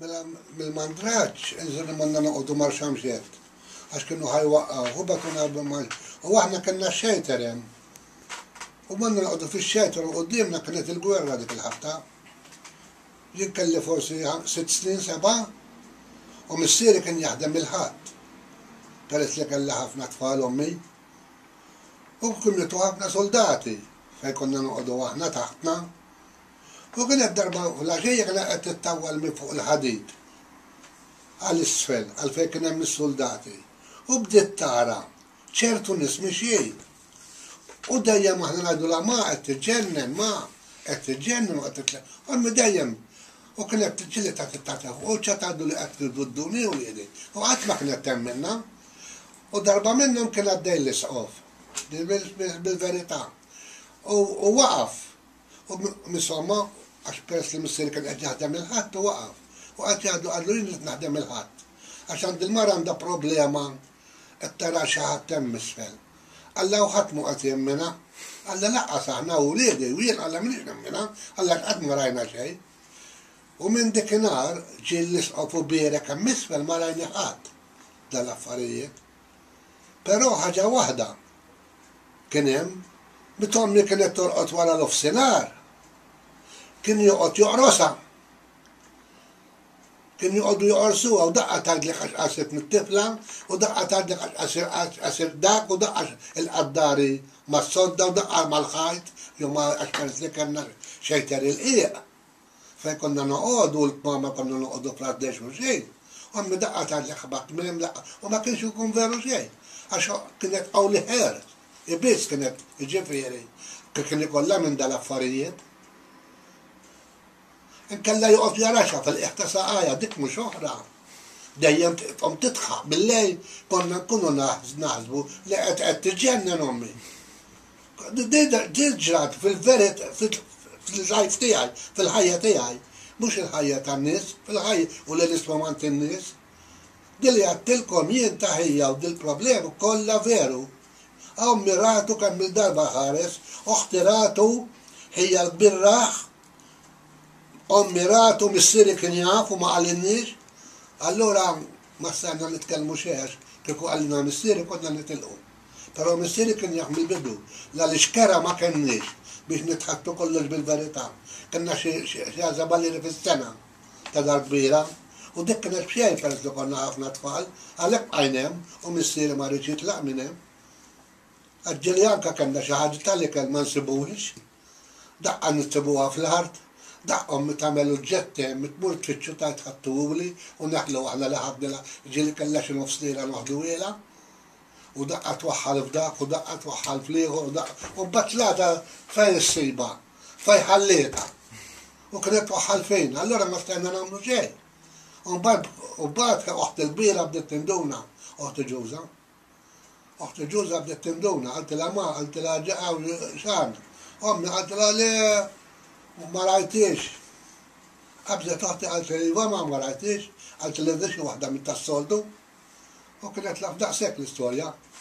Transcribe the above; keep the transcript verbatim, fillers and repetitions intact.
Mela mill-Mandragg, nżur manna noqogħdu Marsamxett. Għax kienu ħajwaqqaw, u batuna b'mal. U aħna kellna xejter hemm. U manna noqogħdu fix-xejter u qudiemna kienet il-gwerra dik il-ħabta. Jien kelli forsi sitt snin seba' u missieri kien jaħdem il-ħadd. Peress li kellha ħafna tfal ommi. U kienu ħafna soldati fejn konna noqogħdu aħna taħtna. U kienet darba fl-għaxejja kienet qed tittawwal minn fuq il-ħadid għall-isfel għalfejn kien hemm is-soldati. U bdiet tara ċertu nies mixjin. U dejjem aħna ngħidu la ma qed tiġġennem ma qed tiġġennem qed titlaq. Ommi dejjem u kienet tiġġieli ta' tittata u ċatgħadu li qed tidudduni u liedi. U qatt ma kienet temminna. U darba minnhom kien għaddej l-isqof. Bil-verità. U waqaf. U misomma, għax peress li missieri kien qed jaħdem il-ħadd u waqaf. U qed jgħidu għallu jien qed naħdem il-ħadd. Għax għand il-mara għandha problema qed tara xi ħadd hemm isfel. Alla u ħadd mu qed jemmina. Alla laqqas aħna u wliedi u jien alla m'iniex nemmina, alla qatt ma rajna xejn. U minn dikinhar ġie l-isqof u bierek hemm isfel ma rajni ħadd dal-affarijiet. Però ħaġa waħda kien hemm bitommi kienet torqod wara l-ofsinar. Kien joqgħod joqrosha. Kien joqogħdu joqorsuha u daqqa tgħidli għax qaset mit-tifla u daqqa tgħidli għax qasir dak u daqqa il-qaddari mas-sodda u daqqa mal-ħajt jew ma għax peress li kellna xejter il-qiegħ. Fejn konna noqogħdu u l-kmama konna noqogħdu fl-għaddex u xejn. Ommi daqqa tgħidli ħabat minn hemm daqqa u ma kienx ikun veru xejn. Għax kienet il-hares. Ibis kienet ġifieri, kien ikollha minn dal-affarijiet. Inkella joqgħod jaraxa fil-qiegħ saqajja dik mhux oħra. Dejjem tqom titħaq bil-lejl konna nkunu naħsbu li qed qed tiġġennen ommi. Ġrat fil-verit fil-ħajf tiegħi, fil-ħajja tiegħi, mhux il-ħajja tan-nies, fil-ħajja u li nisma' mant in-nies. Dilli għattilkom jien taħija u dil-problemi kollha veru. Għaw miratu kan bil-darba ħares, uħtiratu hija l-birraħ, għaw miratu missieri kien jafu ma għallinniex, allora ma s-sanna nitkellmu xeħx, kiku għallina missieri konna nitilqu. Pero missieri kien jaf mill-bidu, la l-iskera ma kenniex biex nitħattu kollox bil-verità. Kenna xieħza balli fis-sena ta' darbira, u dik kienet xejn peress li konna ħafna tfal, għalhekk bqajnem u missieri ma rridx jitlaq minn hemm. Għadġili anka kanna xaħġa tal-li kell ma nsibuħix, daqqa nsibuħa fl-art, daqqa mitamelu ġette, mitmur tfittxu ta' tħattuli, u naħlu għana laħabdila, ġili kella xin ufslira noħdu għila, u daqqa twaħħal f'dak, u daqqa twaħħal fliħu, u daqqa, u batlata fejn s-siba, fejn ħallita, u kienet twaħħal fejn, allora ma stajna namlu ġej. U bad, u bad, uħt il-bira bdiet tinduna, uħt ġuża. Uħti ġuża bdiet tinduna, għaltila ma, għaltila ġaqaw xan. Ommi għaltila li ma rajtiex. Qabżet uħti għaltila li ma ma rajtiex, għaltila li waħda mit-tassoldu. U kienet laf daqsek l-istorja.